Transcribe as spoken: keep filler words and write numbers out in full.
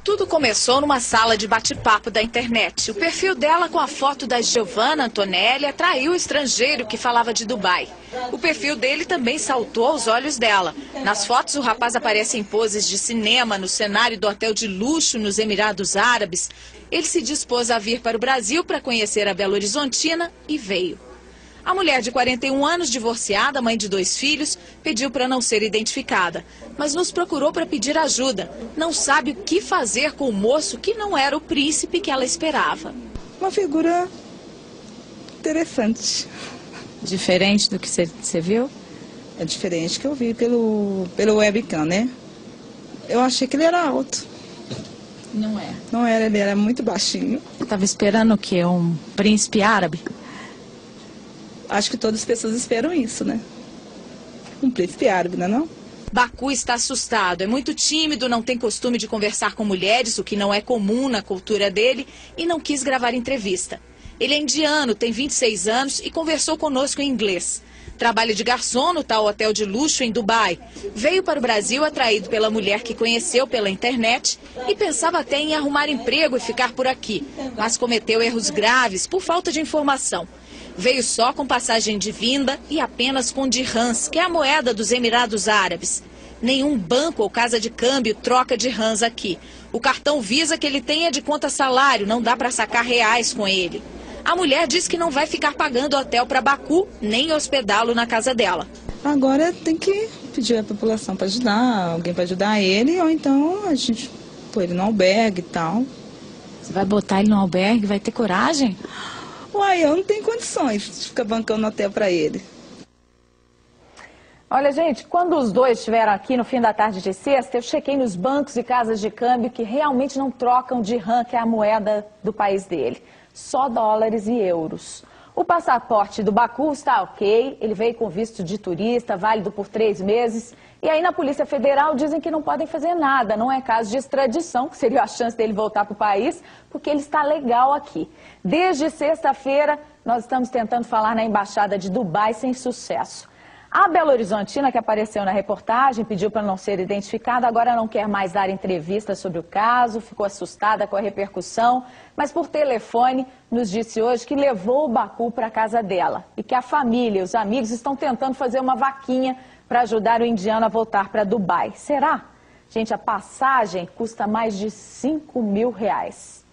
Tudo começou numa sala de bate-papo da internet. O perfil dela com a foto da Giovanna Antonelli atraiu o estrangeiro que falava de Dubai. O perfil dele também saltou aos olhos dela. Nas fotos, o rapaz aparece em poses de cinema no cenário do hotel de luxo nos Emirados Árabes. Ele se dispôs a vir para o Brasil para conhecer a Belo Horizontina e veio. A mulher de quarenta e um anos, divorciada, mãe de dois filhos, pediu para não ser identificada, mas nos procurou para pedir ajuda. Não sabe o que fazer com o moço que não era o príncipe que ela esperava. Uma figura interessante. Diferente do que você viu? É diferente que eu vi pelo, pelo webcam, né? Eu achei que ele era alto. Não é. Não era, ele era muito baixinho. Estava esperando o quê? Um príncipe árabe? Acho que todas as pessoas esperam isso, né? Um príncipe árabe, não é não? Baku está assustado, é muito tímido, não tem costume de conversar com mulheres, o que não é comum na cultura dele, e não quis gravar entrevista. Ele é indiano, tem vinte e seis anos e conversou conosco em inglês. Trabalha de garçom no tal hotel de luxo em Dubai. Veio para o Brasil atraído pela mulher que conheceu pela internet e pensava até em arrumar emprego e ficar por aqui, mas cometeu erros graves por falta de informação. Veio só com passagem de vinda e apenas com dirhams, que é a moeda dos Emirados Árabes. Nenhum banco ou casa de câmbio troca dirhams aqui. O cartão Visa que ele tem é de conta salário, não dá para sacar reais com ele. A mulher diz que não vai ficar pagando hotel para Baku, nem hospedá-lo na casa dela. Agora tem que pedir à população para ajudar, alguém para ajudar ele, ou então a gente põe ele no albergue e tal. Você vai botar ele no albergue? Vai ter coragem? Uai, eu não tenho condições de ficar bancando hotel para ele. Olha, gente, quando os dois estiveram aqui no fim da tarde de sexta, eu chequei nos bancos e casas de câmbio que realmente não trocam dirham, que é a moeda do país dele. Só dólares e euros. O passaporte do Baku está ok, ele veio com visto de turista, válido por três meses. E aí na Polícia Federal dizem que não podem fazer nada, não é caso de extradição, que seria a chance dele voltar para o país, porque ele está legal aqui. Desde sexta-feira, nós estamos tentando falar na Embaixada de Dubai sem sucesso. A Belo Horizontina, que apareceu na reportagem, pediu para não ser identificada, agora não quer mais dar entrevista sobre o caso, ficou assustada com a repercussão, mas por telefone nos disse hoje que levou o Baku para a casa dela e que a família e os amigos estão tentando fazer uma vaquinha para ajudar o indiano a voltar para Dubai. Será? Gente, a passagem custa mais de cinco mil reais.